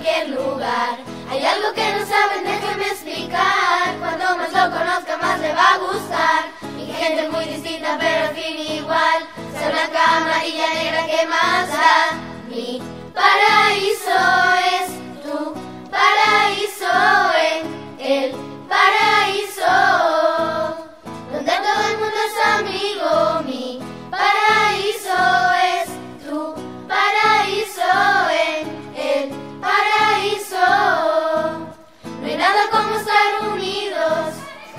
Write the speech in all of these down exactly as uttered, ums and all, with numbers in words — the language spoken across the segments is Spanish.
cualquier lugar. Hay algo que no saben, déjenme explicar. Cuando más lo conozca, más le va a gustar. Mi gente es muy distinta, pero al fin igual. Sea blanca, amarilla, negra, ¿qué más da? Mi paraíso es tu paraíso, en el paraíso, donde todo el mundo es amigo. Mi paraíso es tu paraíso, en el paraíso. No hay nada como estar unidos.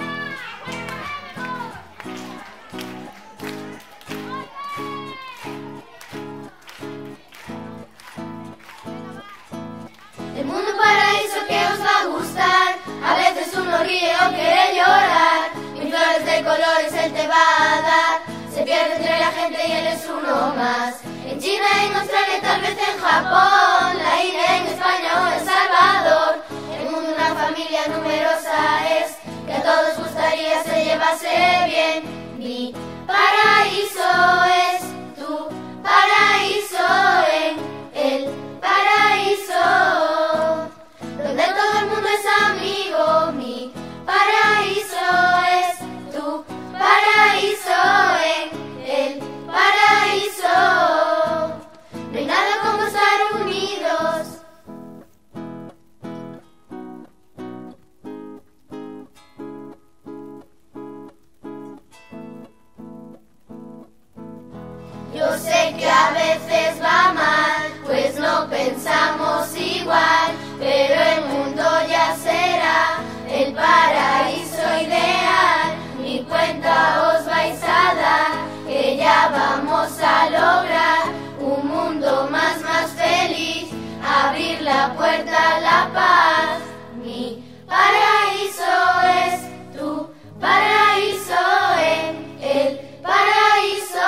El mundo paraíso que os va a gustar. A veces uno ríe o quiere llorar. Mil flores de colores él te va a dar. Se pierde entre la gente y él es uno más. En China, en Australia, tal vez en Japón, la India, en España o El Salvador. El mundo una familia numerosa es, que a todos gustaría se llevase bien. Mi paraíso es tu paraíso, en el paraíso, donde todo el mundo es amigo. Mi paraíso es tu paraíso, en el paraíso. No hay nada como estar unidos. Yo sé que a veces va mal, pues no pensamos igual, pero el mundo ya será el paraíso ideal. Ni cuenta os vais a dar, que ya vamos a lograr un mundo más, más feliz, abrir la puerta a la paz. Mi paraíso es tu paraíso, en el paraíso.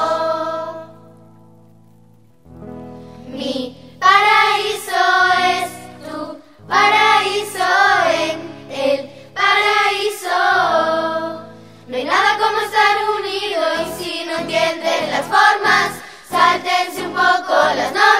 Mi paraíso es tu paraíso, en el paraíso. No hay nada como estar unido, y si no entienden las formas, sáltense un poco las normas.